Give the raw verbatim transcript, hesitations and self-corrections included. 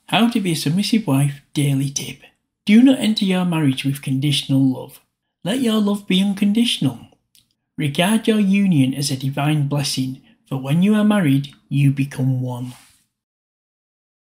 How to be a submissive wife daily tip. Do not enter your marriage with conditional love. Let your love be unconditional. Regard your union as a divine blessing, for when you are married, you become one.